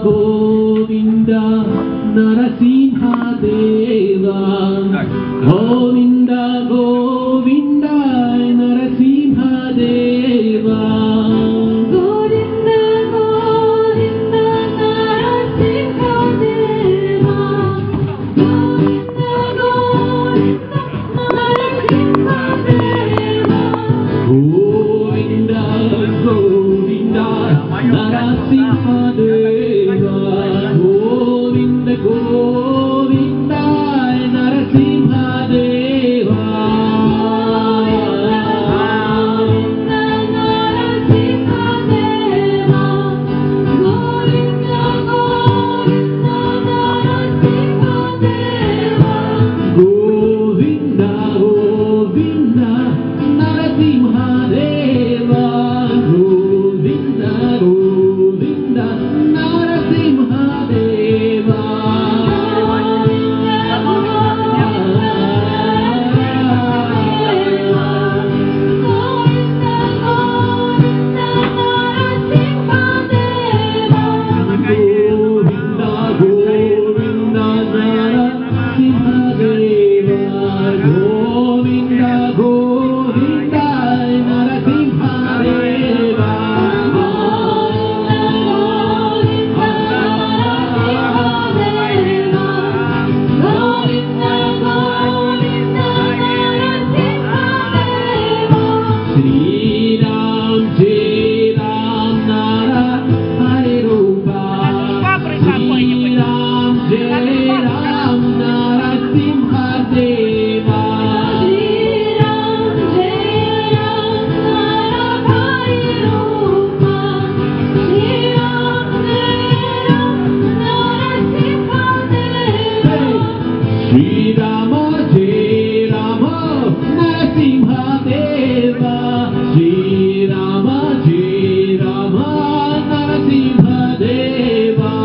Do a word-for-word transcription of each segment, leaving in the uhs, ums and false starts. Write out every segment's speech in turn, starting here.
Govinda Narasimha Deva Govinda Govinda Narasimha Deva Govinda Govinda Narasimha Deva Govinda Govinda Narasimha Deva Govinda Govinda Narasimha Deva Govinda Govinda Narasimha Deva Govinda Govinda Narasimha Deva Govinda Govinda Narasimha Deva Govinda Govinda Narasimha Deva Govinda Govinda Narasimha Deva Shri Ram Jai Ram Nara Hare Rupa Shri Ram Jai Ram Narasimha Deva Shri Rama Jai Rama Narasimha Deva Shri Rama Jai Rama Narasimha Deva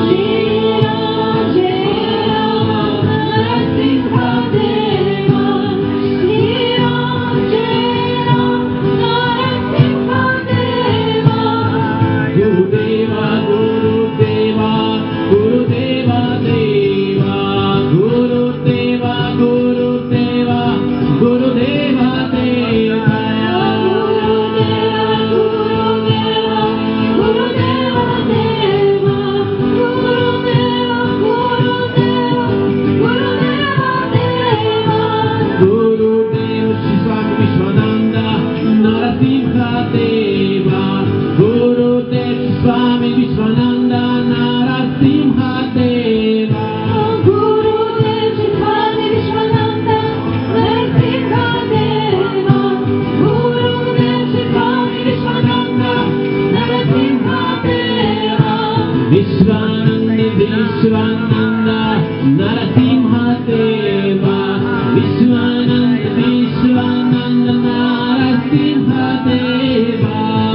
Gurudeva Gurudeva Gurudeva Deva Gurudeva Gurudeva Gurudeva Deva Gurudev Shri Swami Vishwananda Narasimha Deva Gurudev Shri Swami Vishwananda Narasimha Deva Vishwananda Vishwananda Narasimha Deva Vishwananda Vishwananda Narasimha Deva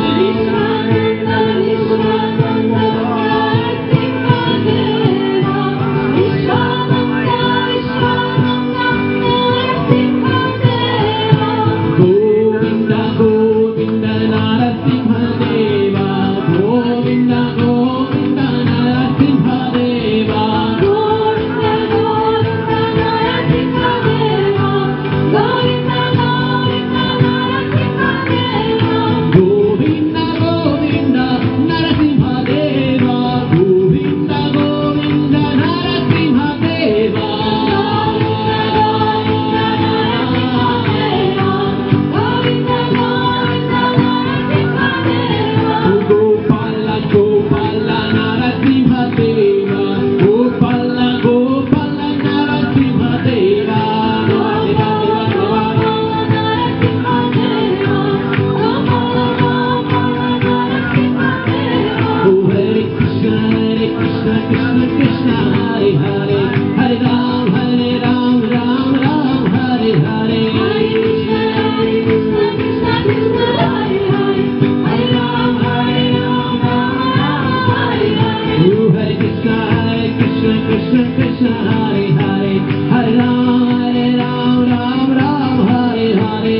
Govinda Govinda Narasimha Deva Govinda Govinda Narasimha Deva Govinda Govinda Narasimha Deva Govinda Govinda Narasimha Deva Gopala Gopala Narasimha Deva Gopala Gopala Narasimha Deva Oh Hare Krishna Hare Krishna Krishna Krishna Hare Hare Hare Ram Hare Ram Ram Ram Hare Hare Oh Hare Krishna Hare Krishna Krishna Krishna Hare Hare Hare Ram Hare Ram Ram Ram Hare Hare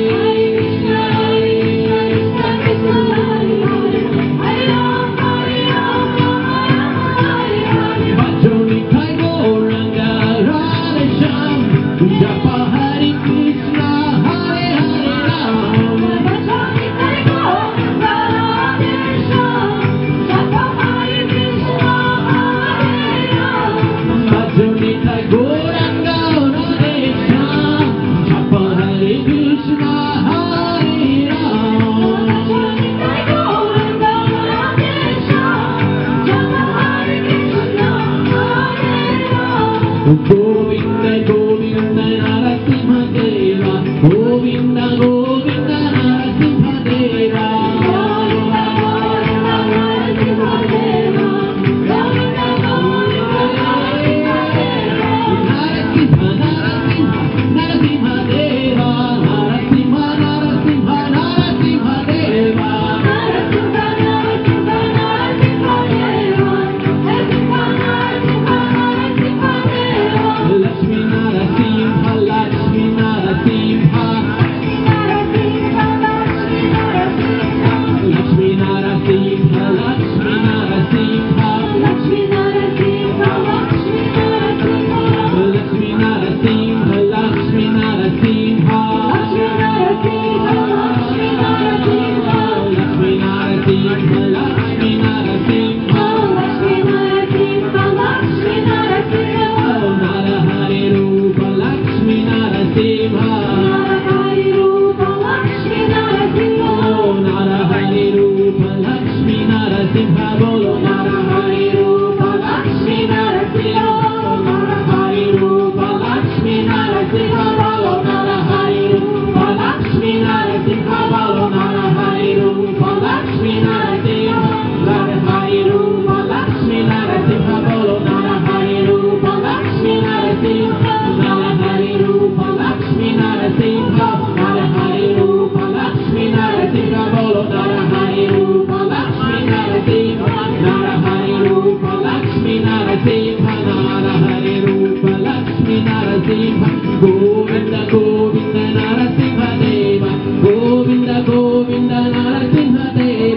Narasimha బోలో నరహరి రూప లక్ష్మీ నరసింహ నరహరి రూప లక్ష్మీ నరసింహ బోలో నరహరి రూప లక్ష్మీ నరసింహ బోలో నరహరి రూప లక్ష్మీ నరసింహ నరహరి రూప లక్ష్మీ నరసింహ బోలో నరహరి రూప లక్ష్మీ నరసింహ నరహరి రూప లక్ష్మీ నరసింహ నరహరి రూప లక్ష్మీ నరసింహ బోలో నరహరి రూప లక్ష్మీ నరసింహ నరహరి రూప లక్ష్మీ నరసింహ నరహరి రూప లక్ష్మీ నరసింహ గోవింద గోవింద నరసింహ దేవ గోవింద గోవింద నరసింహ దేవ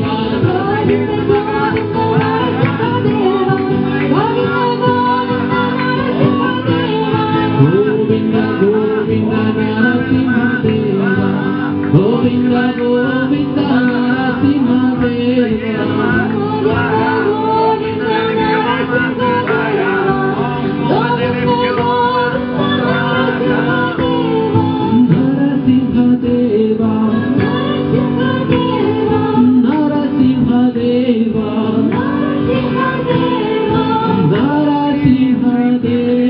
గోవింద గోవింద నరసింహ దేవ గోవింద గోవింద నరసింహ దేవ నరసింహ దేవ నరసింహ దేవ నరసింహ దేవ